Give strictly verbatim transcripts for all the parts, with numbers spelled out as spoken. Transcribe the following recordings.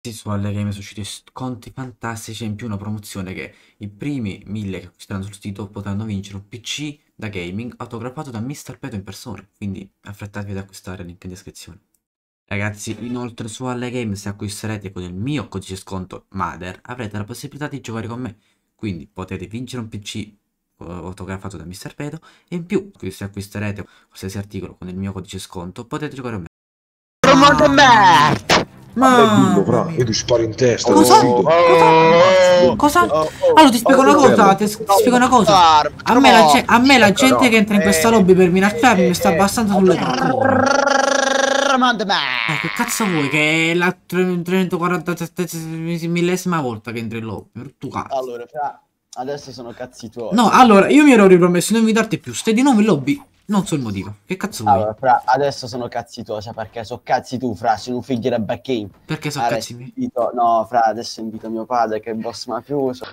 Su alle game sono usciti sconti fantastici e in più una promozione che i primi mille che acquisteranno sul sito potranno vincere un P C da gaming autografato da mister Peto in persona, quindi affrettatevi ad acquistare, link in descrizione. Ragazzi, inoltre su alle game se acquisterete con il mio codice sconto Mother avrete la possibilità di giocare con me, quindi potete vincere un P C autografato da mister Peto e in più se acquisterete qualsiasi articolo con il mio codice sconto potete giocare con me. Mamma mia. Dillo, Ma fra, io ti sparo in testa. cosa? Cosa? Cosa? Cosa? Allora ti spiego una cosa, ti spiego una cosa. A me la, a me la gente che entra in questa lobby per minacciarmi mi sta abbastanza sulle eh, che cazzo vuoi? Che è la trecentoquarantasette millesima volta che entri in lobby. Tu cazzo. Allora, fra, adesso sono cazzi tuoi. No, allora, io mi ero ripromesso di non invitarti più. Stai di nuovo in lobby. Non so il motivo. Che cazzo vuoi? Allora, fra, adesso sono cazzi tuoi, sai perché? So cazzi tu, fra, sei un figlio da bacchino. Perché so Adesso cazzi miei? invito, no, fra, adesso invito mio padre che è boss mafioso.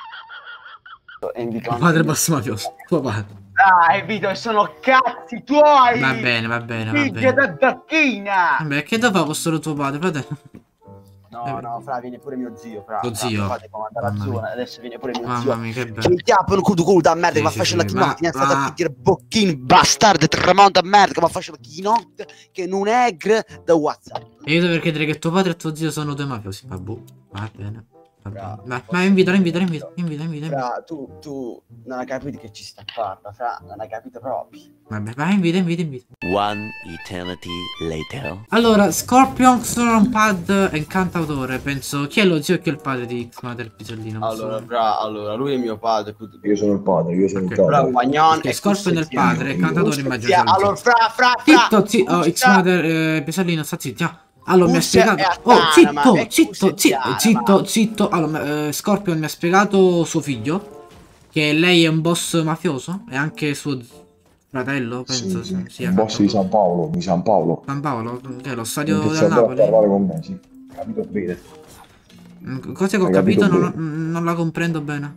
E invito Tuo padre boss mafioso. Tuo padre. Dai, Vito, sono cazzi tuoi! Va bene, va bene, va Figlia bene. da bacchina! Vabbè, che da fa con solo tuo padre, fratello? No, no, fra, viene pure mio zio, fra. Lo zio? Fra, la zona, adesso viene pure mio Mamma zio. mia, che bello. Che mi chiappa un culo culo da merda, Sì, che va a sì, fare sì, la ma- chinotte, è stata ma- a dire bocchini, bastardo, tramonta a merda, che va a fare la chinotte, che non è gr da WhatsApp. E io devo chiedere che tuo padre e tuo zio sono due mafiosi. Vabbè, va bene. Va Fra, bene. Ma, posso ma invita, dire- invita, invita, invita, invita, invita. Fra, tu, tu non hai capito che ci sta a farla, fra, non hai capito proprio. Vabbè, vai, invita, invita, invita. One eternity later. Allora, Scorpion sono un pad e cantautore, penso. Chi è lo zio e chi è il padre di X-Mater Pisellino? Allora, fra, allora, lui è mio padre. Io sono il padre, io sono Ok. il padre. Bravo, Magnon. Ok, Scorpion è il padre, il cantatore immagino. sia il Allora, zio. fra, fra, fra. Zitto, zitto, oh, X-Mater eh, Pisellino, sta zitto. ah. Allora, mi ha Cusse spiegato. e Oh, Attana, zitto, ma è zitto, Cusse e zitto, Attana, zitto, ma- zitto. Allora, eh, Scorpion mi ha spiegato suo figlio. Che lei è un boss mafioso. E anche suo fratello, penso Sì, sì, sia il boss di San Paolo, di San Paolo. San Paolo, che è lo Mi stadio del piacerebbe a Napoli. parlare con me, sì. Capito bene. Mm, Cose che ho Hai capito, capito non, bene. non la comprendo bene.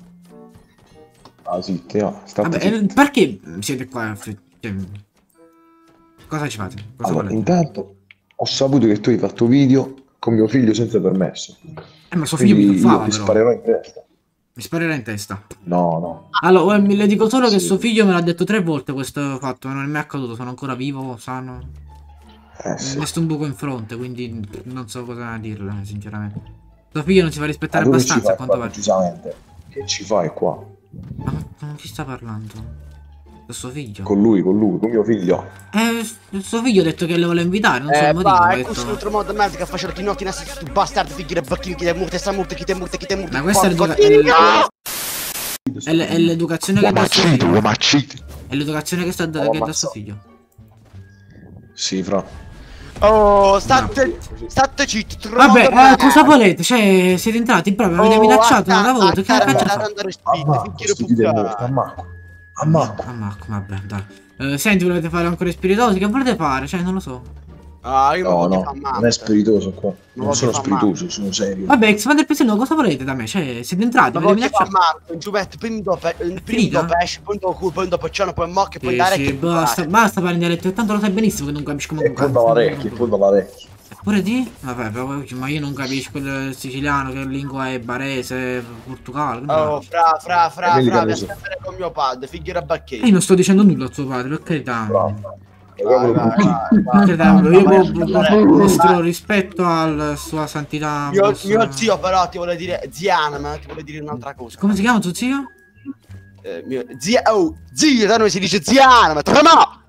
Ah sì, te va, state Vabbè, eh, zitti. perché siete qua? Cioè, cosa ci fate? Cosa Allora, volete? intanto ho saputo che tu hai fatto video con mio figlio senza permesso. Eh, ma suo figlio mi Quindi io tuffava, ti però. sparerò in testa. Mi sparerà in testa. No, no. Allora, eh, le dico solo che Sì. suo figlio me l'ha detto tre volte questo fatto. Non è mai accaduto, sono ancora vivo, sano. Eh sì. Nessun buco in fronte, quindi non so cosa dirle, sinceramente. Suo figlio non si fa rispettare Ma tu che ci abbastanza, a fai quanto qua, pare. precisamente? Che ci fai qua? Ma con con chi sta parlando? Con suo figlio? Con lui, con lui, con mio figlio. Eh, suo figlio ha detto che le vuole invitare, non so Eh, il motivo. va, ha è detto- questo un altro modo di merda che faccio la chinotte in assist, tu bastardo, figlio da bacchino, chi te multe, sta multe, chi te multe, chi te multe. Ma questa è porco l'educa- figlio! è l- è l'educazione che dà suo Uomacito, figlio. uomacito. È l'educazione che sta Oh, che dà ammazza. suo figlio. Sì, fra. Oh, state, state zitto, Vabbè, eh, cosa volete? Cioè, siete entrati proprio, avete minacciato, non l'avevo detto, che cazzo fa? Ammacco, sti dite morti, ammacco. Ammacco. Ammacco, vabbè, dai. Eh, senti, volete fare ancora i spiritosi? Che volete fare? Cioè, non lo so. Ah, io No, mi no, fa non male. è spiritoso qua. Non voglio sono far spiritoso, sono serio. Vabbè, Xander Pesino, cosa volete da me? Cioè, siete entrati, Ma avete voglio far minacciato. male, giù metto, prima dopo, prima finita? dopo esce, poi dopo culo, poi dopo ciano, poi mocca, e poi Sì, dare sì, che basta, basta fare in dialetto, tanto lo sai benissimo che non capisci come E poi da orecchie, poi da orecchie. Pure di? Vabbè, però, ma io non capisco il siciliano, che lingua è barese, portogallo. che ne Oh, capisco. fra, fra, fra, Vedi fra, che mi lo so. aspettare con mio padre, figlio da E io bacchino. non sto dicendo nulla a tuo padre, per carità. Bravo. Vai, vai, vai, vai, Credendo, vai, io vai, mo- vai, mo- vai. mostro rispetto alla sua santità. Mio, vostra- mio zio però ti vuole dire ziana, ma ti vuole dire un'altra cosa. Come si chiama tuo zio? Eh, mio zia, oh, zio, da noi si dice ziana, ma tra no!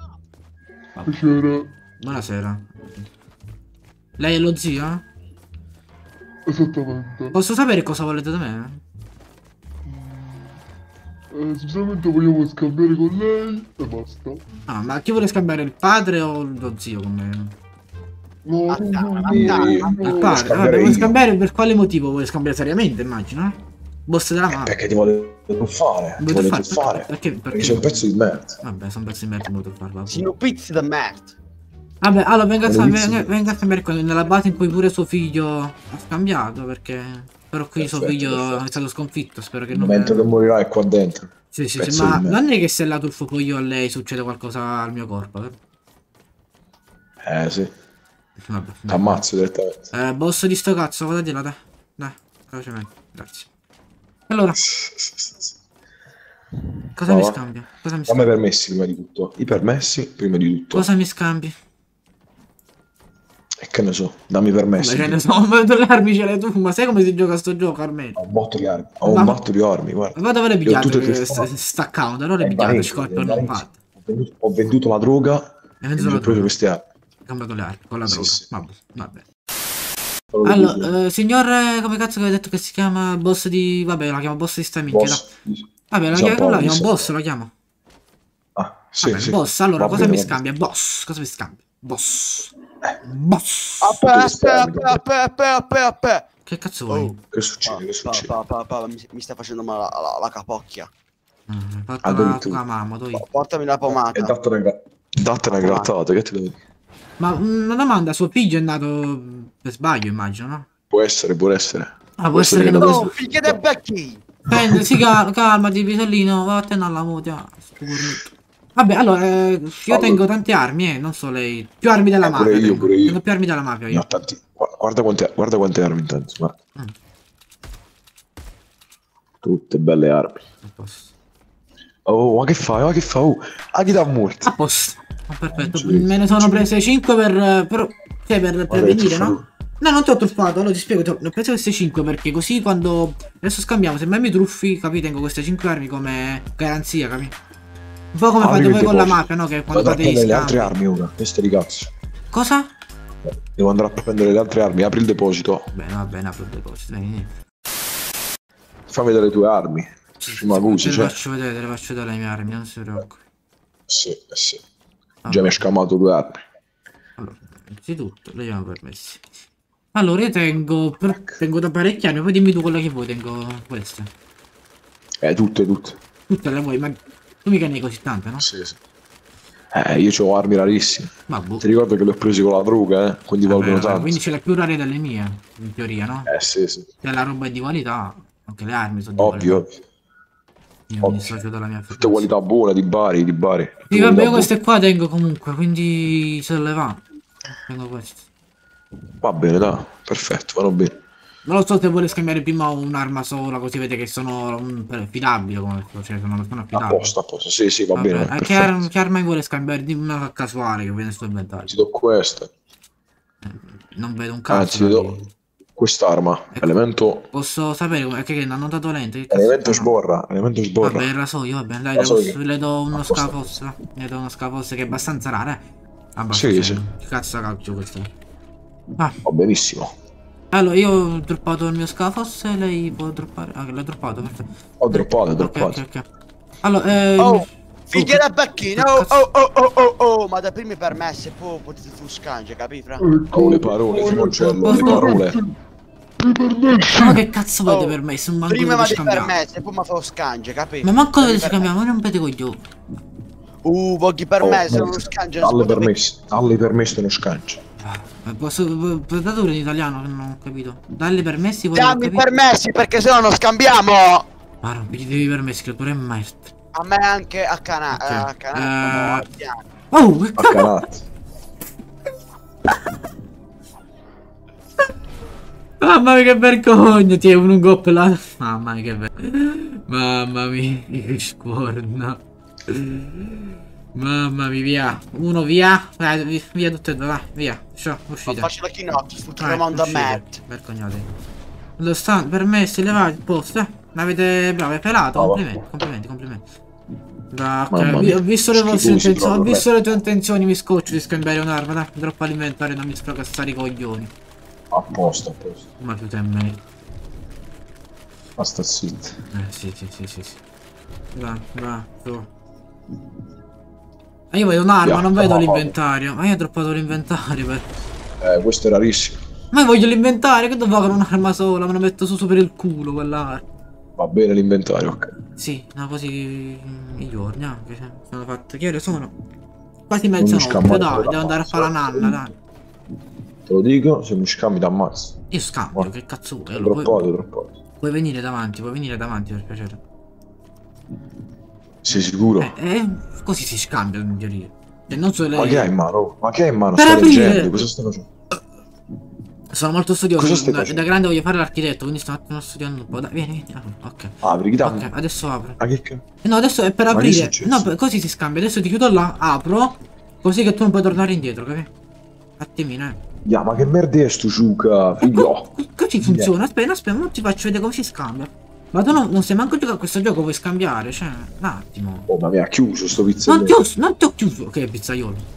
Buonasera. Lei è lo zio? Esattamente. Posso sapere cosa volete da me? Eh, sinceramente vogliamo scambiare con lei e basta. Ah, ma chi vuole scambiare il padre o lo zio con me? No, Ah, no, dai, no, ma no, dai, no, ma Il no. padre, scambiare vabbè, vuoi io. scambiare per quale motivo? Vuoi scambiare seriamente, immagino, eh? Boss della mano. Perché ti vuole tuffare, ti Vuoi vuole fare? tuffare. Perché? Perché Perché? sei un pezzo di merda. Vabbè, sono pezzi di merda, non potevo farlo. Sono pizzi da merda. Vabbè, allora venga a, Vuole venga, vizi. venga a scambiare con- nella base in cui pure suo figlio ha scambiato, perché... Però qui suo Perfetto, figlio perfetto. è stato sconfitto, spero che Il non... momento che morirà è qua dentro. Sì, sì, sì, pezzo ma di merda. non è che se la tuffo poi io a lei succede qualcosa al mio corpo, vero? Eh sì. Vabbè, Ti dai. ammazzo direttamente. Eh, boss di sto cazzo, vada di là, dai. Dai, velocemente, grazie. Allora, cosa Va, mi va. scambia? Cosa mi Dammi i scambia? permessi prima di tutto. I permessi prima di tutto. Cosa mi scambi? E che ne so, dammi i Come permessi. ce ne sono? Ma le armi ce l'hai tu, ma sai come si gioca a sto gioco almeno? Ho un botto di armi. Ho Ma- un botto di armi, guarda. Ma dove le Io ho pigliate tutte e tre che sta, spade. sta account? Allora le È pigliate, Valencia, scorpio è non Valencia. fate. Ho venduto, ho venduto la droga E e venduto mi la sono preso droga. queste armi. Ho comprato le armi con la Sì, droga. sì. Vabbè, vabbè. Solo le due. Allora, eh, signor, eh, come cazzo che avete detto che si chiama boss di... Vabbè, la chiamo boss di sta minchia, dai. Boss. Vabbè, la San chiamo, Paolo, la chiamo San boss, Paolo. la chiamo. Ah, sì, Vabbè, sì. boss, allora, Va cosa bene, mi va bene. scambia? Boss, cosa mi scambia? Boss. Eh. Boss. Aspetta, risparmi, aspetta, aspetta, aspetta, aspetta. Che cazzo vuoi? Oh, Che succede? Che succede? pa, pa, pa, pa, mi, mi sta facendo male la, la, la capocchia. Ah, Ah, Porta dove la tu? tua mamma, dove? Portami la pomata. E dattene una, dattene una grattata, che ti devo dire? Ma una domanda, suo figlio è nato per sbaglio, immagino, no? Può essere, può essere. Ah, può essere che che non- Oh, figlia del becchi! Prendi, si cal- calmati, Pisellino, vattene alla mutua. sto cornetto. Vabbè, allora, eh, io Allora. tengo tante armi, eh, non so lei. Più armi della Eh, pure mafia. io, tengo. pure io. Tengo più armi della mafia Ne io. ho tanti. Guarda, guarda quante, guarda quante armi intanto, guarda. Mm. Tutte belle armi. A posto. Oh, ma che fai? Ma che fai? Oh, a chi dà morti? A posto. Oh, perfetto. Non ci vedo, Me ne non sono ci prese cinque per, per, cioè per Guarda che prevenire, truffa no? No, non ti ho truffato, allora ti spiego, ti ho- ne ho prese queste cinque perché così quando... Adesso scambiamo, se mai mi truffi, capi, tengo queste cinque armi come garanzia, capi? Un po' come Apri fate il voi con la deposito. mafia, no? Che quando Vado a fate gli prendere le altre scambi. armi ora. Testa di cazzo. Cosa? Devo andare a prendere le altre armi. Apri il deposito. Bene, va bene, apro il deposito, vieni, vieni. Fammi vedere le tue armi. Ci mi accusi, Te le cioè. faccio vedere, te le faccio vedere le mie armi, non si preoccupi. Sì, eh sì. Ah. Già mi hai scamato due armi. Allora, innanzitutto, le abbiamo permessi. Allora, io tengo, per- tengo da parecchi anni, poi dimmi tu quella che vuoi, tengo queste. Eh, tutte, tutte. Tutte le vuoi, ma tu mica ne hai così tante, no? Sì, sì. Eh, io ho armi rarissime. Ma boh. Ti ricordo che le ho prese con la droga, eh? Quindi Vabbè, valgono vabbè, tanto. quindi ce l'hai più rare delle mie, in teoria, no? Eh, sì, sì. Se la roba è di qualità, anche le armi sono di Ovvio, qualità. ovvio. Io non mi ovvio. dissocio dalla mia Tutte affermazione. qualità buone, di Bari, di Bari. Tutte Sì, qualità vabbè, io buone. queste qua tengo comunque, quindi se le va. Tengo queste. Va bene, dai. Perfetto, vanno bene. Non lo so se vuole scambiare prima un'arma sola, così vede che sono un, affidabili, come cioè sono una persona A affidabile. posto, a posto. Sì, sì, va Vabbè, bene. eh, che, Perfetto. arma, che arma vuole scambiare? Di una casuale che viene sul inventario. Ti do questa. Eh, Non vedo un cazzo. Anzi, ti do capi? quest'arma. Ecco. Elemento. Posso sapere come- che, che hanno dato lente? Che cazzo Elemento sono? sborra. Elemento sborra. Vabbè, il rasoio, vabbè, dai, le, Rasoio. posso- le do uno A posto. scafos. va. Le do uno scafos che è abbastanza raro, eh. Sì, Abbastanza. sì. Che cazzo calcio questo? Ah, Va benissimo. allora io ho droppato il mio scafos e lei può droppare. Ah, che l'ha droppato, perfetto. Ho droppato, ho Ok, droppato. ok, ok. Allora, ehm... Oh, figlia del becchino! che Oh, cazzo- oh, oh, oh, oh, oh, ma da primi permessi, poi potete tu scange, capi, fra? Oh, le parole, Simoncello, le Oh, parole. I permessi. Ma che cazzo volete Oh, per me? Se non manco Prima dove ma di scambiamo. permessi, poi mi fa scange, capi? Ma manco dove Dai, ci scambiamo, non rompete coglioni. Uh, voglio permessi, non scange. non si Dalle può permessi, dalle permessi non scancio. Ma posso... Predatore in italiano che non ho capito. Dalle permessi poi non ho Dammi i capito. permessi perché sennò non scambiamo! Ma rompiti i permessi, creatura è merda. A me anche a Cana... Ok. a Cana... Eh. Oh, che A cazzo! canazzi. Mamma mia che vergogna, ti è un gop là. Mamma mia che vergogna. Mamma mia che scorna. Mamma mia, via. Uno via. Vai, vi- via tutte e due, va, via. Ciao, Ma uscite. faccio la keynote sul Vai, Tremont uscite. Matt. Vergognate. Lo stand, permessi, levati, posto, eh. L'avete, bravo, è pelato, Bravo. complimenti, complimenti, complimenti. Va, ok, Mamma vi- mia. ho visto le vostre Schifosi intenzioni, ho proprio, visto le tue intenzioni, mi scoccio di scambiare un'arma, dai, troppo all'inventario, non mi sfracassare i coglioni. A posto, a posto. Ma più te me. Basta zitto. Eh, sì, sì, sì, sì, sì. Va, va, su. Ma io vedo un'arma, Via, non vedo va, va. l'inventario. Ma io ho droppato l'inventario per... Eh, questo è rarissimo. Ma io voglio l'inventario, che devo fare con un'arma sola? Me la metto su, su per il culo quell'arma. Va bene l'inventario, ok. Sì, no, così miglior, neanche. Cioè, sono fatte. Che ore sono? Quasi Non mezzanotte, mi scammare dai, quella devo andare a mazza, fare la eh. nanna, dai. Te lo dico, se mi scambi ti ammazzo. Io scambio, Guarda. che cazzo vuoi? È Allora, troppo, puoi, è troppo. puoi venire davanti, puoi venire davanti per piacere. Sei sicuro? Eh, eh, così si scambia in teoria. E non solo Ma che hai lei. in mano? Ma che hai in mano? Per Sto aprire. leggendo, cosa stai facendo? Sono molto studioso. Cosa stai Da, facendo? da grande voglio fare l'architetto, quindi sto un attimo studiando un po'. Dai, vieni, vieni. Ah, ok. Apri, chi dà? Ok, adesso apro. Ma che cazzo? No, adesso è per Ma che è aprire. successo? No, per- così si scambia. Adesso ti chiudo là, apro. Così che tu non puoi tornare indietro, capi? Attimino, eh. Ya, ma che merda è sto Giuca, figlio? Co- Così funziona. Aspetta, aspetta, non ti faccio vedere come si scambia. Ma tu non, non sai manco giocare a questo gioco, puoi scambiare, cioè, un attimo. Oh, ma mi ha chiuso sto Non pizzaiolo. ti ho, non ti ho chiuso. Ok, pizzaiolo.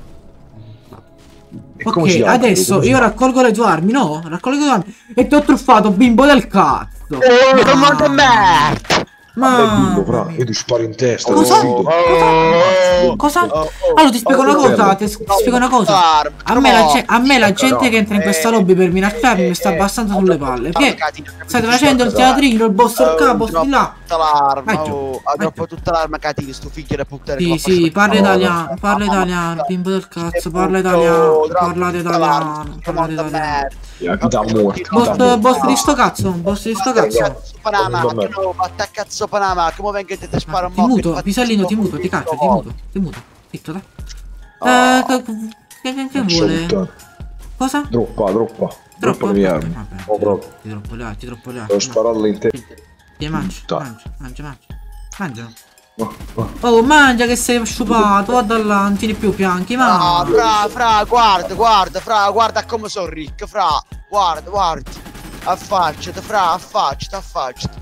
E come Ok, si apre? adesso Come si io apre? raccolgo le tue armi, no? Raccolgo le tue armi. E ti ho truffato, bimbo del cazzo. Oh, tremando Ma- merda! Vabbè, Ma... dillo, fra, io ti sparo in testa, Cosa? ti sfido. Oh, Cosa? oh, oh. Allora ti spiego una oh, cosa, bello. ti ti spiego una cosa. A me, la, ge- a me la gente che entra in questa lobby per minacciarmi mi sta abbastanza sulle palle. Perché state facendo il teatrino, il boss del capo, sti là. Tutta l'arma, Vai giù, oh, vai ha troppo giù. tutta l'arma catino, sto figlio di puttana. Sì, sì, parla italiano, parla italiano, bimbo del cazzo, parla italiano, parlate italiano, parlate italiano. Ya, chi t'ha morto? Chi t'ha Boss, morto? boss di sto cazzo, boss di sto cazzo. Panama, Vabbè. che no, atta cazzo Panama, come venga e ti sparo Ah, un Ti mo' muto, che Pisellino, ti faccio muto, ti caccio, ti schifo. muto, ti muto. Zitto, dai. Ah. Eh, che, che, che, che Faccio vuole? puttana. Cosa? Troppa, troppa. Troppa le mie armi. Vabbè, Oh, proprio. ti troppo le armi, ti troppo le armi. Devo spararle in te. Ti mangia, Dai. mangia, mangia, mangia. Mangiano. Oh, oh. Oh, mangia che sei sciupato, guarda là, non tieni più pianchi, Ah, ma... fra, fra, guarda, guarda, fra, guarda come sono ricco, fra, guarda, guarda, affacciati, fra, affacciati, affacciati.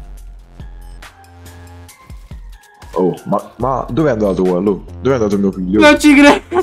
Oh, ma, ma dove è andato quello? Dove è andato mio figlio? Non ci credo!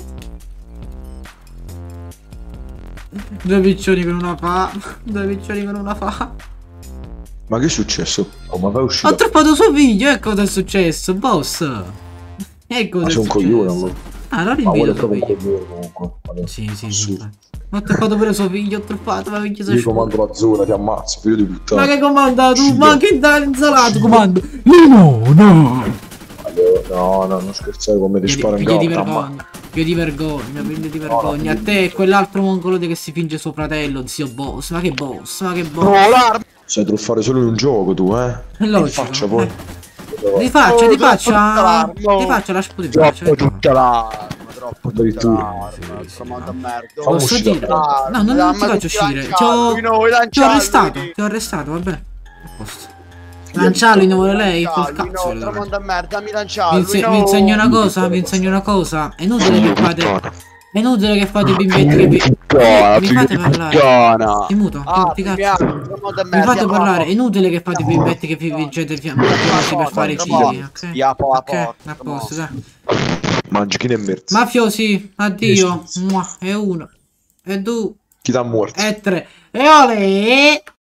Due piccioni con una fa, due piccioni con una fa. Ma che è successo? Oh, ma vai Ho uscito? trappato suo figlio, e cosa è successo, boss? E cosa Ma è sei un successo? coglione allora. Ah, allora Ma vuole invito suo proprio un figlio. coglione comunque. Vabbè. Sì, sì, sì. Assurdo. Ma ho trappato pure suo figlio, ho trappato, ma minchia sei Io sciupato. comando la zona, ti ammazzo, figlio di puttana. Ma che comanda tu? Uscito. Ma che dà l'insalato comando? No, no! No, no, non scherzare con me, ti Piedi, sparo in piedi di gamba. vergogna, piedi di vergogna, piedi di vergogna. A no, te e quell'altro mongolone che si finge suo fratello, zio boss. Ma che boss, ma che boss. Oh, l'arma! Sai truffare solo in un gioco tu, eh? È logico. In faccia poi. Eh. Di faccia, Oh, di troppo faccia. tardi, no. Di faccia, lascia pure di faccia. Troppo che tutta l'arma, troppo tutta Addirittura. l'arma, tremando a merda. Fammi Posso uscire dire? da qua. No, non, non ti faccio uscire. Ti ho, ti ho arrestato, ti ho arrestato, va bene. A posto. Lanciarlo ne vuole lei? Col cazzo. No, tremando a merda, mi lanciarlo. Vi, inse- vi insegno una cosa, vi insegno una cosa. È inutile che fate. È inutile che fate i bimbetti che vi. Puttana, Mi fate parlare. puttana. Ti muto, Ah, ti mi cazzo. piace, tremando a Mi merda. fate parlare, è inutile che fate i bimbetti che vi vincete fiamme per fare i figli, ok? Ya, po, Ok, po, a posto, dai. Mangi chi ne merzi. Mafiosi, addio. Mua, e uno, e due, Chi t'ha morto? e tre, e ole!